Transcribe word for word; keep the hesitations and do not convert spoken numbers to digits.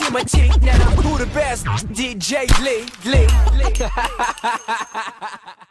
my team. Now who the best? D J Lee, Lee, Lee.